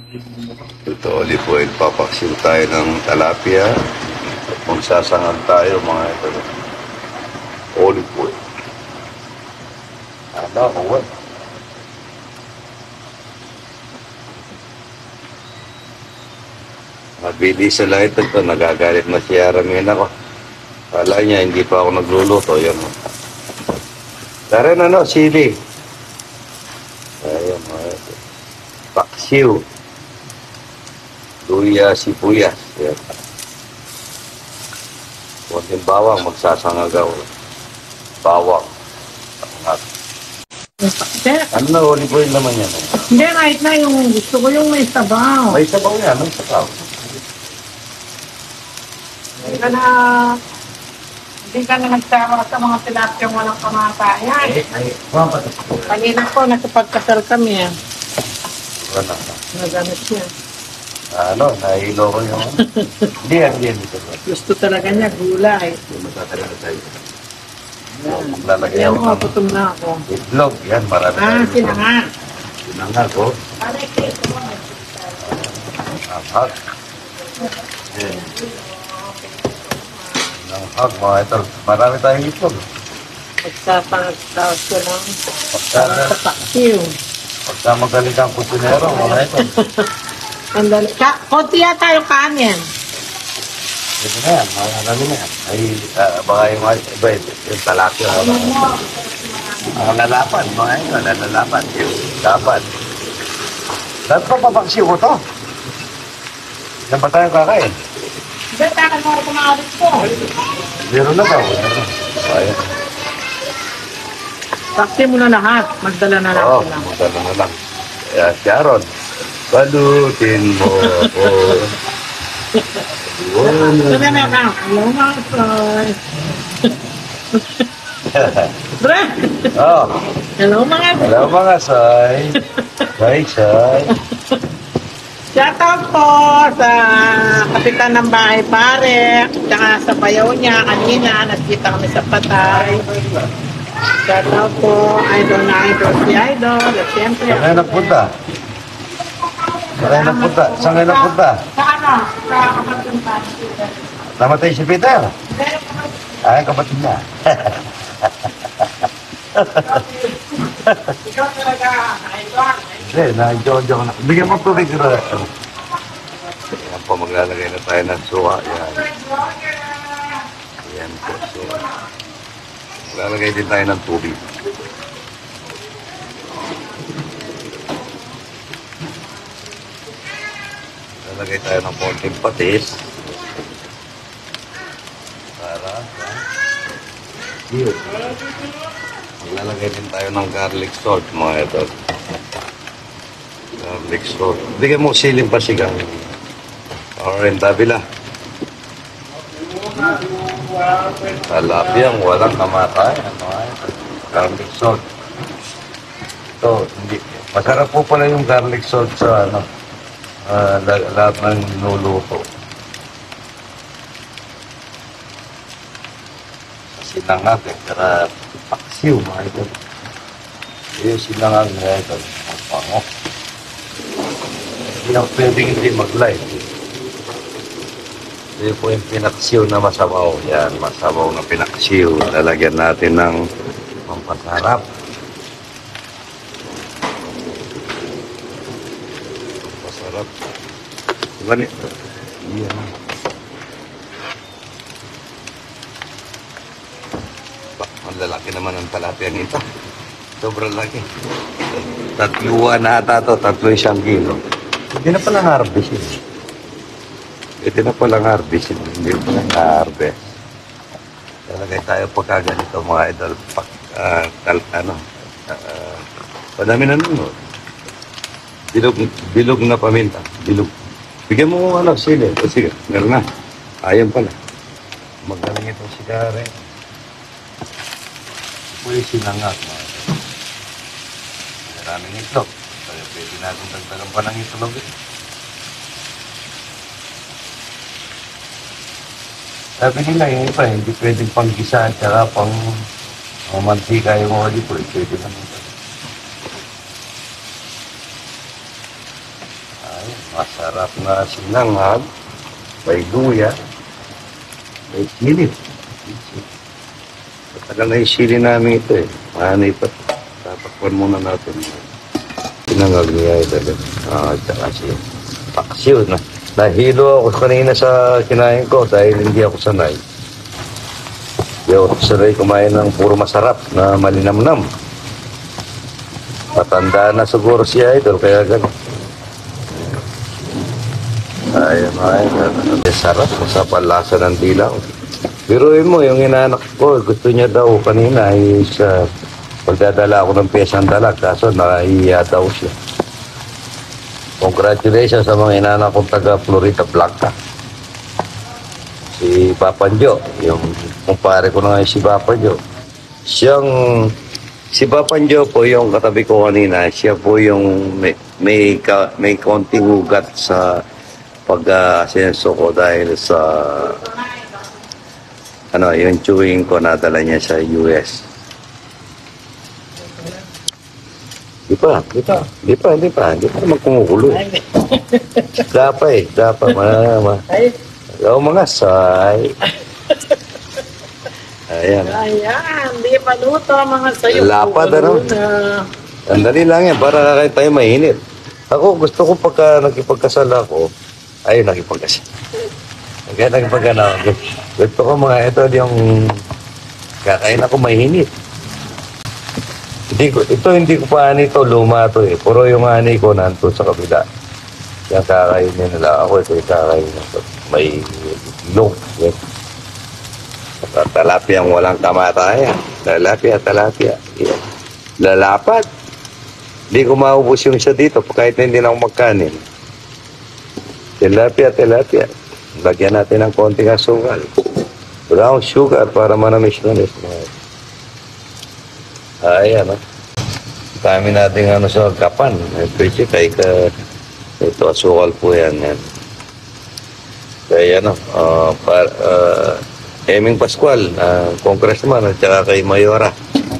Ito, olive oil. Papaksiw tayo ng tilapia. At magsasangag tayo mga ito. Olive oil. Ano, uwan. Mabilis sa lahat ito. Nagagalit na siya. Ramin ako. Kala niya, hindi pa ako nagluluto. Yan. Tara na, no, sili. Ayan, mga ito. Paksiw. Luya, sibuyas. Ayan. Kunting bawang, magsasangagaw. Bawang. Sangat. Ano na, olive oil naman yan. Hindi, kahit na yung gusto ko yung may sabaw. May sabaw yan, may sabaw. Hindi ka na nagsawa sa mga tilapiyang walang kamatayan. Kanina po, nakapagkasal kami. Wala na. Nagamit niya. Ano, nahilo ko yung... Hindi yan, dito. Gusto talaga niya gulay. Hindi matatagal na tayo. Maglalagay Yan ako mo, ng gutom na ako. itlog. Yan, marami Sinanga. Sinanga ko. Hag. Hag, mga ito. Marami tayong itlog. Magsapangagtaos ko lang. Pagka, Sa paksiw. pagka magaling kang kusinero, mga ito. Andali. Konti yata yung kanin. Ito na yan, mga ano na yan. Ay, baka yung mga iba, yung talapia. Mga lalapan, mga ito, lalapan. Yung lapan. Saan pa papaksiw ko to? Yan ba tayo kakain? Hindi, takan mo ako kumakalit ko. Meron na ba? Ayan. Saksi mo na lahat. Magdala na lang Oo, sila. magdala na lang. Kaya, Sharon, balutin mo ako. Sabi na ka. Hello mga soy. Bre! Oh, Hello mga soy. hello mga soy. Soy, soy. Shoutout po sa kapitan ng bahay pare. Tsaka sa bayaw niya kanina. Nakita kami sa patay. Shoutout po. Idol na idol si Idol. At siyempre. Saan kayo nagpunta? Saan kayo nagpunta? Saan kayo nagpunta? Sa ano? Sa kapatid ng bahay. Namatay si Peter. Ay, kapatid niya. Ikaw talaga, idol. Hindi, na-enjoy ko na. Bigyan mo tubig ko na. Yan po, maglalagay na tayo ng suha. Yan. Yan po, suha. Maglalagay din tayo ng tubig. Maglalagay tayo ng konting patis. Para sa yun. Maglalagay din tayo ng garlic salt, mga ito. Garlic salt. Bigyan mo siling pasigang. Or rin tabila. Talapiyang walang kamatay. Garlic salt. Ito, hindi. Masarap po pala yung garlic salt sa ano, lahat ng nuluto. Sinangag eh, kaya paksiw mga ito. Yung sinangag na ito, ang pango. Hindi ako pwedeng hindi mag-live. Ito po yung pinaksiw na masabaw. Yan, masabaw na pinaksiw. Lalagyan natin ng pampasarap. Pampasarap. Ganit. Yan. Ang lalaki naman ang talapia nito. Sobrang laki. Tatluan na ata ito. 3 kilo. Hindi na palang harvest yun. Ito na palang harvest yun. Hindi na palang harvest. Lalagay tayo pagka ganito mga idol. Padami na nun. Bilog na paminta. Bilog. Bigyan mo ano, sili. O sige, meron na. Ayan pala. Magaling itong sigara. Pwede sinangag. Maraming itlog. Kaya pwede natin dagdagan pa ng itlog. Sabi nila yung iba, hindi pwedeng panggisa at saka pang mantika yung olive oil. Pwede naman. Ay, masarap na sinangag. May luya. May sili. Matagal na yung sili namin ito eh. Mahanay pa. Tatakpan muna natin. Sinangag niya ito. Tsaka siya. Paksiw na. Nahilo ako kanina sa kinain ko dahil hindi ako sanay. Hindi ako sanay kumain ng puro masarap na malinamnam. Matanda na siguro siya ito, kaya gano'n. Ayun, sarap sa panlasa ng dilaw. Biruin mo, yung inanak ko, gusto niya daw kanina is pagdadala ako ng pesang dalag, kaso nakahiya daw siya. Congratulations sa mga inanak kong taga Florida Blanca. Si Papa Jo, yung kumpare ko na nga si Papa Jo. Si Papa Jo po yung katabi ko kanina, siya po yung may konting ugat sa pag-asenso ko dahil sa yung chewing ko nadala niya sa US. Di pa naman kumukulo. Dapat. Mga say. Ayan. Di pa luto mga sayo. Lapad, ano? Andali lang yan, para kahit tayo mainit. Ako, gusto ko pagka nakipagkasal ako, nakipagkasal. Kaya gusto ko mga ito yung kakain ako mainit. Hindi ko pa ito, luma to eh. Puro yung ani ko nanto sa kabila. Yung kakainin nila. Ako ito yung kakainin nito. May itlog. Talapia ang walang kamatayan. Talapia. Yeah. Lalapad. Hindi ko maubos yung isa dito kahit hindi na ako magkanin. Tilapia. Lagyan natin ng konting asukal. Brown sugar para manamis-namis. Ayan, dami natin sa kapan. Pwede ito asukal po yan. Kaya Eming Pascual, congressman at saka kay Mayora.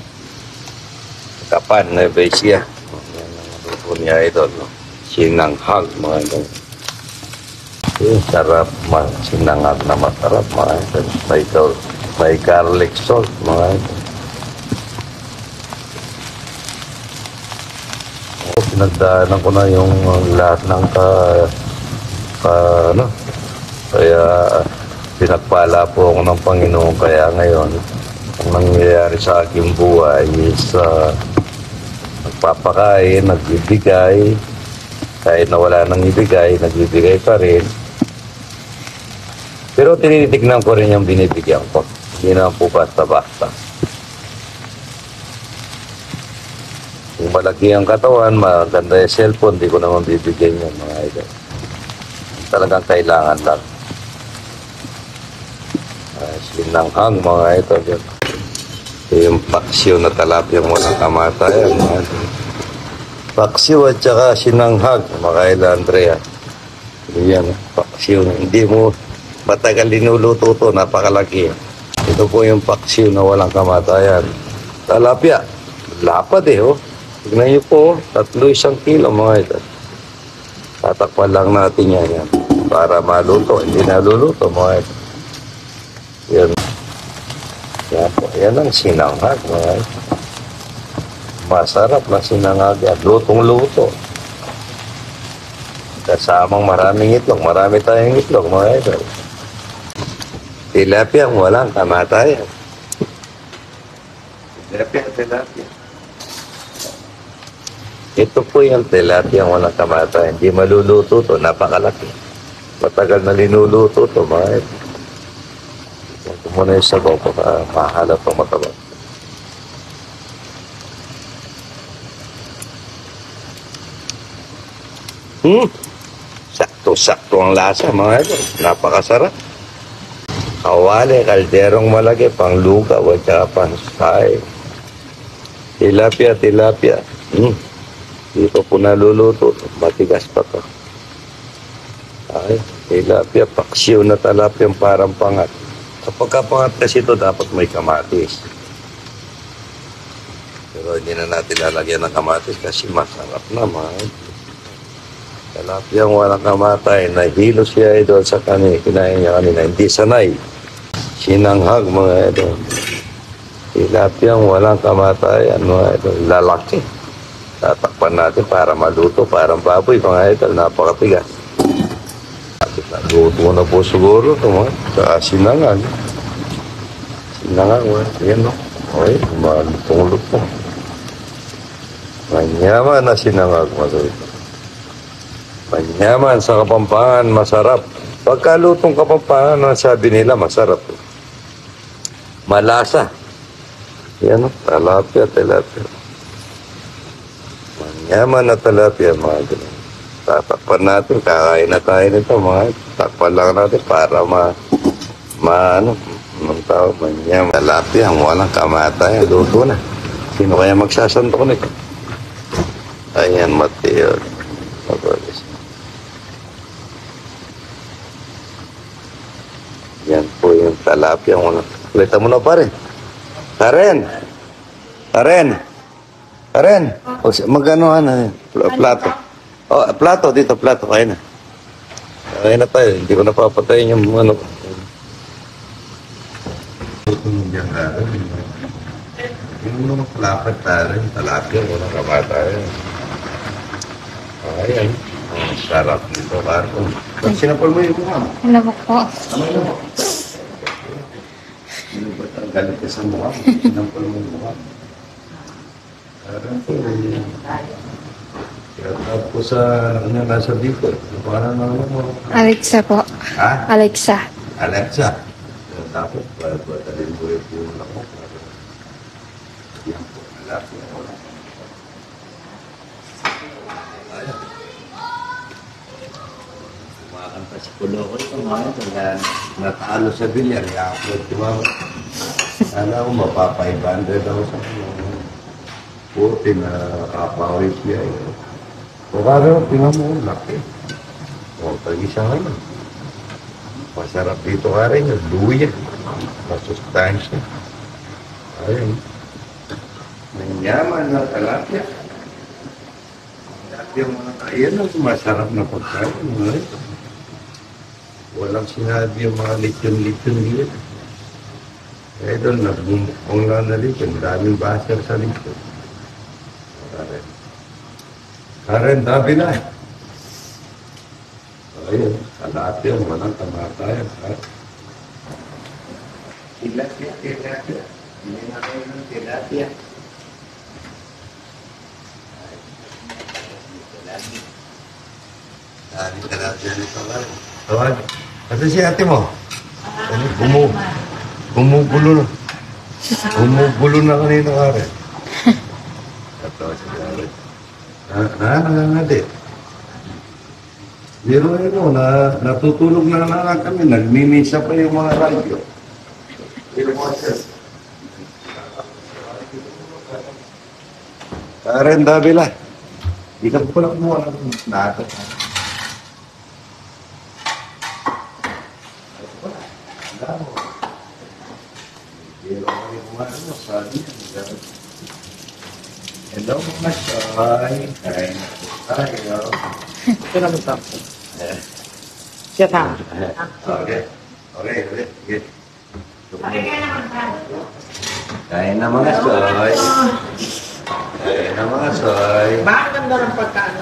Kapan, Besia. Ano niya ito, sinanghag mga ito. Sarap, sinangag na masarap mga ito. May garlic salt mga ito. Pinagdaanan ko na yung lahat ng kaya pinagpala po ako ng Panginoon. Kaya ngayon ang nangyayari sa aking buhay is nagpapakain, nagbibigay, kahit na wala nang ibigay, nagbibigay pa rin. Pero tinitignan ko rin yung binibigyan ko, hindi na po basta-basta. Kung malaki ang katawan, maganda yung cellphone, di ko naman bibigyan yun mga idol. Talagang kailangan lang. Sinanghang mga idol yun. Ito yung paksiw na talapyang walang kamatayan mga idol. Paksiw at saka sinanghag mga idol Andrea. Yan, paksiw. Hindi mo matagal linuluto ito, napakalaki. Ito po yung paksiw na walang kamatayan. Talapya, lapad oh. Tignan nyo po, 3-1 kilo mga ito. Tatakpan lang natin yan. Para maluto, hindi naluluto mga ito. Yan. Yan po, yan ang sinanghag mga ito. Masarap na sinanghag yan. Lutong-luto. Kasamang maraming itlog. Marami tayong itlog mga ito. Tilapia walang kamatayan. Tilapia. Ito po yung tilapia walang kamatayan. Hindi maluluto to, napakalaki. Matagal na linuluto to, mga ito. Ito muna yung sabaw ko, mahalap ang mataba. Sakto-sakto ang lasa, mga ito. Napakasarap. Kawali, kalderong malaki, panglugaw at saka pansay. Tilapia. Dito po naluluto. Matigas pa to. Ay, tilapia, paksiw na talapyang parang pangat. Kapag kapangat kasi ito, dapat may kamatis. Pero hindi na natin lalagyan ng kamatis kasi masarap na, mga. Tilapiyang walang kamatay. Nahilo siya idol sa kanina. Kinain niya kanina. Hindi sanay. Sinanghag mga idol. Tilapiyang walang kamatayan mga idol. Lalaki. Tatakpan natin para maluto. Parang baboy mga idol. Napakatigas. Luto na po siguro ito mga. Saka sinanghag. Sinanghag mga. Yan o. Okay. Malutong-lutong. Manyaman na sinangag mga ito. Manyaman sa Kapampangan, masarap. Pagkalutong Kapampangan, sabi nila, masarap. Malasa. Yan o, tilapia. Manyaman na tilapia mga ito. Tatakpan natin, kakain na tayo nito mga ito. Takpan lang natin para anong tawag, manyaman. Tilapia, walang kamatay, luto na. Sino kaya magsasantok nito? Ayan, Mateo. Yan po yung tilapia. Kulita mo na pa rin. Karen! O, magano plato. O, plato, dito, plato. Kaya na. Kaya na tayo. Hindi ko napapatayin yung ano. Ito yung dyan natin. Yung mga palapat tayo, tilapia, walang kamatayan. Ayan. Sarap dito, Carton. Sinapal mo yung mukha mo. Alam mo po. Ano mo? Ano ba ang galit ka sa mukha mo? Sinapal mo yung mukha mo. Carton. Kaya tapos sa nasa dito. Parang ano mo? Alexa po. Ha? Alexa. Alexa. Tapos, talin mo yung lako. Yan po, Alexa. Kumakanta si Kulo ko ito mga ito. Natalo sa bilyar. I-upload ko mga. Sana ko mapapa-500 ako sa puti na kapawit siya. O kaya, tingnan mo, laki. O, tag-isa ngayon. Masarap dito ka rin yung luya. Masustansya. Ayun. Nanyaman na tilapia. Tilapia mga kaya na masarap na pagkain. Walang sinabi yung mga lechon-lechon dito. Kaya doon, nagbumukong lang na lechon. Daming baser sa lechon. Karen, dabi na. Ayun, tilapia, walang kamatayan. Tilapia. Hindi na kayo ng tilapia. Tilapia nito nga. Tawag. Kasi si ate mo. Bumubulo na. Bumubulo na kanina ka rin. Ito si Karen. Nangangalit. Pero natutulog na lang kami. Nagmimisa pa yung mga radyo. Karen Davila. Di ka pala kumuha ng nato. Hello mga soy. Kain na tayo. Ito na mo ito. Siya ta. Okay. Kain na mga soy. Bakit ganda ng pagkaano?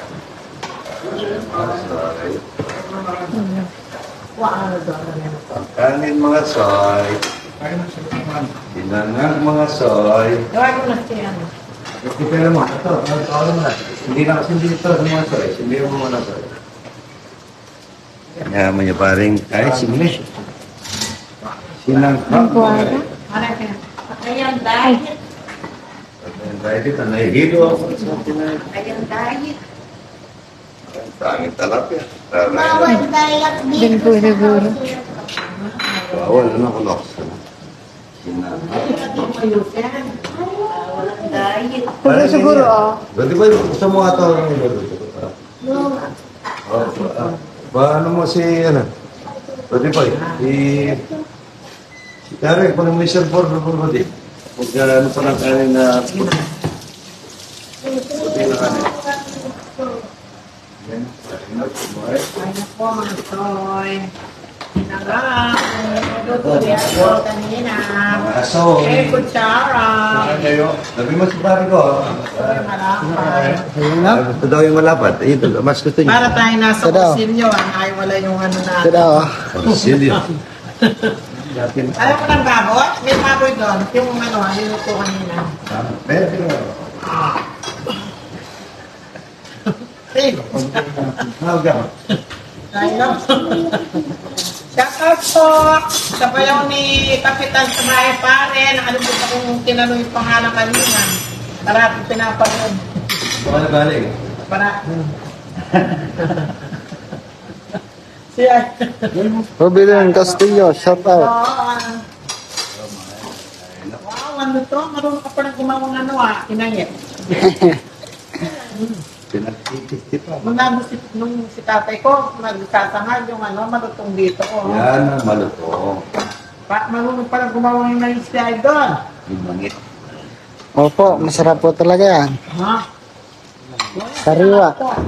Mga soy. Ano doon? Kanin mga soy. Dinangang mga soy. Gawin mo na siya. Pero mo, ito, hindi na kasi dito sa mga soy. Hindi mo muna soy. Yaman niya paring, ay, simili. Ang kuwara. Ayan, diet. Dahil dito, nahihilo ako. Ayan, diet. Tanging talapia. Bawal diet Din po siguro. Bawal, ano ko loks. Walang diet. Pwede siguro Di ba gusto mo ito? Ano mo si, Pwede ba? Si Karen, kung may server na po ba di? Huwag ano pa lang kanin na puti na kanin. Ay na po mga soy. Sarap. Luto niya po kanina. Aso. Eh, kutsara. Sabi mo sa pare ko. Soy malapay. Gusto daw yung malapad. Ito, mas gusto niya. Para tayo nasa Ito daw. kusilyo. Ay, wala yung ano Ito natin. daw. Silyo. Ayaw mo ng baboy? May baboy doon. Yung ano, niluto kanina. Pero, Eh, hanggang. ayun. Shout out po sa bayaw ni Kapitan sa bahay pare. Nakalimutan kong tinanong yung pangalan kanina. Para pinapanood. Baka na galing. Para. Siya. Rubilin Castillo, shout out. Wow, ano to? Marunong ka pa ng gumawang ano inangit. Pinagtitis pa. Nung si tatay ko, nagsasangal yung ano, malutong dito. Oh. Yan ang malutong. Marunong pa ng gumawang inangit si Idol. Yung mangit. Opo, masarap po talaga yan. Ha? Sariwa.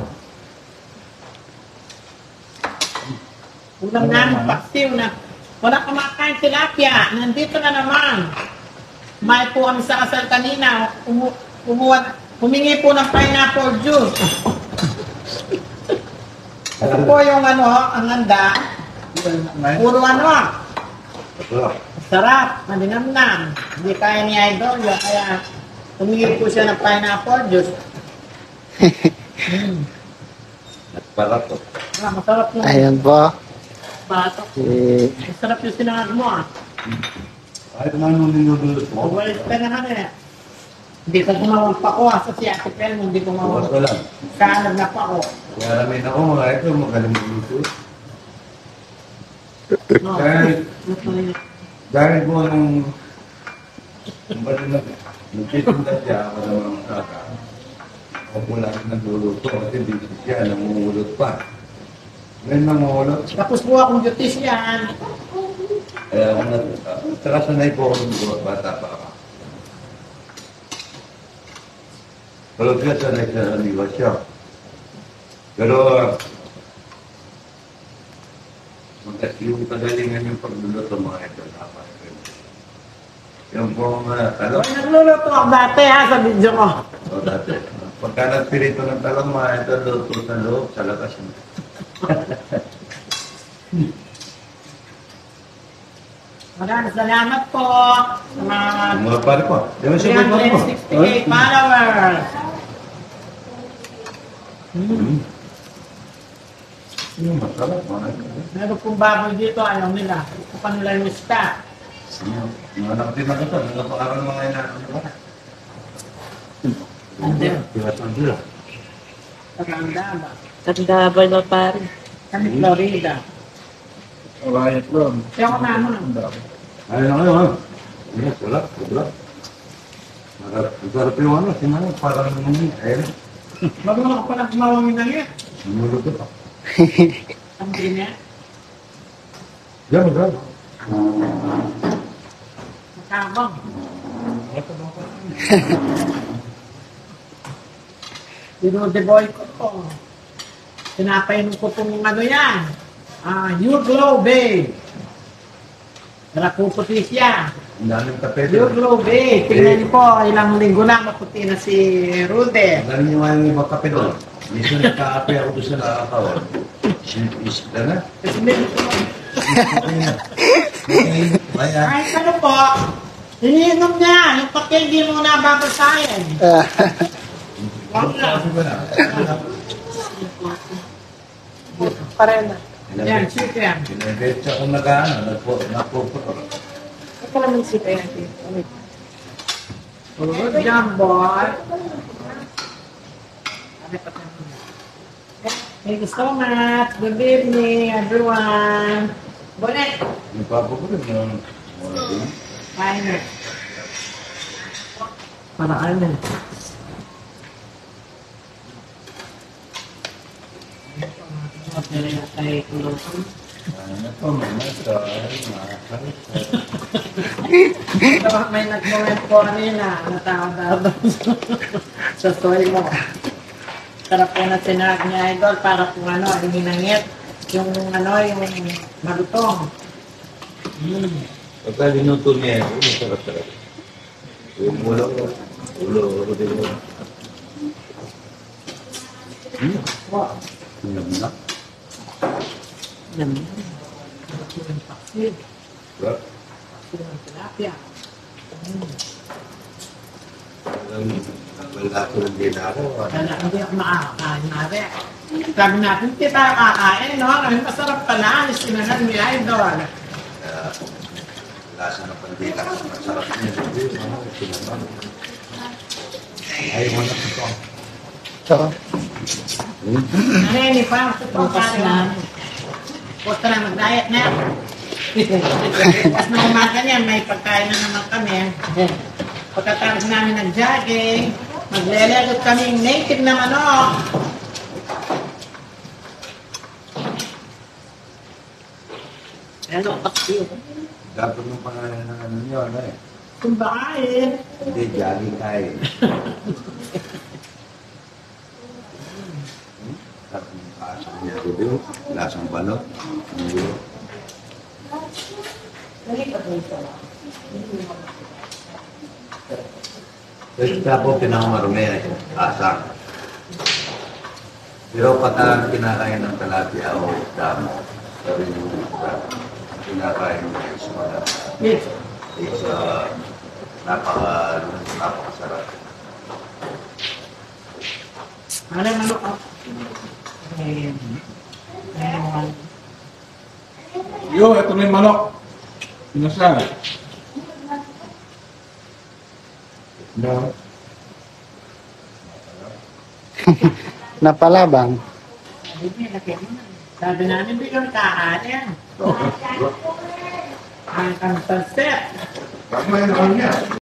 Ulam namin, paksiw na. Wala kumakain tilapia. Nandito na naman. May po kami sa kasal kanina. Humingi po ng pineapple juice. Ito po yung ano, ang handa. Puro ano. Sarap, malinamnam. Hindi kaya ni Idol yun. Kaya humingi po siya ng pineapple juice. At para to. Masarap yung Ayan po. bato. Masarap yung sinangag mo Ay, naman nung nilulot mo. Walis ka naman Hindi ko gumawang pako sa si Ate Pel, hindi ko Bukas gumawang ko lang. kaanag na pako. Kaya namin ako mga ito, magaling dito. No. Dahil po nung nagtitinda siya ako ng mga kaka. Ako po lang nagluluto kasi dito siya namumulot pa. Ngayon namumulot. Tapos po akong beautician. Kaya ako saka sanay po ako ng bata pa ako. Pero siya sanay sa liwa siya. Pero yung kagalingan yung pagluluto mga ito. Yung pong talong. Ay, nagluluto ako dati sa video ko. O dati. Pagka nagpirito ng talong mga ito, luto sa loob, sa labas. Maraming salamat po sa Mga pare po. Yung siya po po. 368 followers. Yung masarap mga ito. Meron pong baboy dito, ayaw nila. Ito pa nila yung stock. Mga anak din ako ito. Nagpakaroon ng mga inaano nila. Tiwas ng sila. Taganda ba? Tanda ba na pare? Kami Florida. Riot room. Kaya ako naman. Ayun na kayo ha. Yes, wala. Wala. Masarap yung ano. Sinanay. Parang naman. Ayun. Marunong ako palang gumawang inangit. Namulog ito. Ang niya. Diyan, diyan. Makabang. Dinodeboy ko to. Pinapainom ko itong ano yan. You Glow Babe. Nakapuputi siya. Ang daming tapete. You Glow Babe. Tingnan niyo po, ilang linggo na maputi na si Rude. Ang galing niyo nga yung ibang kape doon. Minsan nagkakape ako doon sa nakakawan. Isip na. Kasi may Ayan. kahit ano po, iniinom niya. Yung pati hindi mo nababasahin. Wala. Pare na. Yan, chicken. Pinabetsa kung nag-ano, nagpuputo. Ito naman si Pente. Good job, boy. Thank you so much. Good evening, everyone. Bonet. Yung papa ko rin, yung wala din. Kain na. Para ano? Ano po, may nasa, May nag-comment po kanina. Natawag sa story mo. Sarap po na sinarap niya, idol, para kung ano, hinangit. Yung ano, yung malutong. Pagka linuto niya, masarap talaga. Yung ulo, din mo. Yun na. Yan. Sarap. Tilapia. Wala ko ng ginagawa. Kaya hindi ako makakakain na rin. Sabi natin, hindi tayo kakain, no? Ay, masarap pala. Alis sinahan ni idol. Lasa ng pandita. Masarap niya. Ayaw mo na ito. Ito. Ano yun, ipang Bukas na. Bukas na, mag-diet na. Bukas na umaga niya, may pagkain na naman kami. Pagkatapos namin nag-jogging, maglelegot kaming native na manok. Ano, kasi Dapat nung pangalan ng ano nyo, ano eh. Kumbain. Hindi, jogging tayo. Sarap ng kasang niya. Diba? Lasang balot. Ang gulo. Pero po pinakamarumi ay asang. Pero pagka kinakain ng talapia o damo, sabi mo, kinakain mo is Yes. napakasarap. Ano yung manok? Ayun. Ayun. Yo, ito na yung manok. Inasal. No. Napalabang. Sabi namin, hindi kami kakain. Ang sunset. Bakit may naman niya?